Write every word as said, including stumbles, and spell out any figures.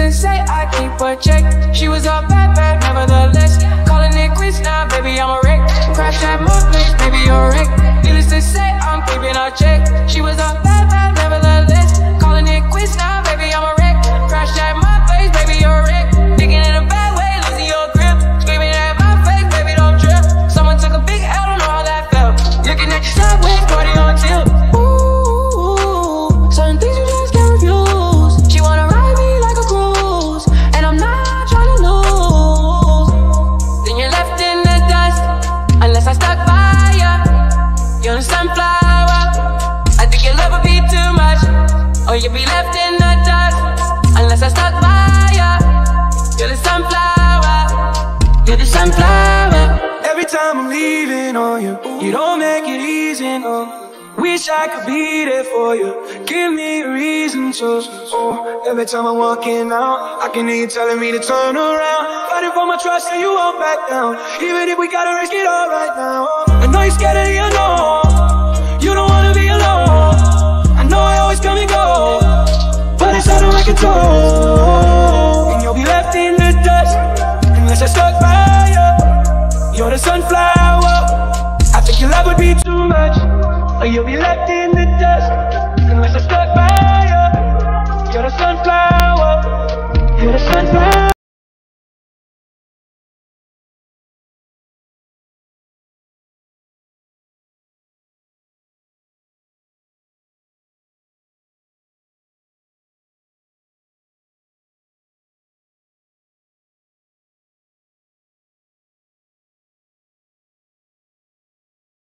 to say I keep a check. She was a bad, bad, nevertheless. Calling it quits now, baby, I'm a wreck. Crash at my place, baby, you're a wreck. Needless to say, I'm keeping a check. She was a bad, bad, nevertheless. Calling it quits now, baby, I'm a wreck. Crash at my place, baby, you're a wreck. Digging in a bad way, losing your grip. Screaming at my face, baby, don't trip. Someone took a big L, don't know how that felt. Looking at you sideways, party on tilt. Ooh, certain things you just can't refuse. She wanna ride me like a cruise, and I'm not trying to lose. Then you're left in the dust, unless I stuck by ya. You're the sunflower. I think your love would be too much, or you'd be left in the dust, unless I stuck by ya. You're the sunflower. You're the sunflower. Every time I'm leaving on you, you don't make it easy, no. Wish I could be there for you. Give me a reason to. Oh, every time I'm walking out, I can hear you telling me to turn around. Fighting for my trust, so you won't back down. Even if we gotta risk it all right now. I know you're scared of the unknown. You don't wanna be alone. I know I always come and go, but it's out of my control. And you'll be left in the dust, unless I stuck by you. You're the sunflower. I think your love would be too much, or you'll be left in the dust, unless I stuck by you. You're the sunflower. You're the sunflower.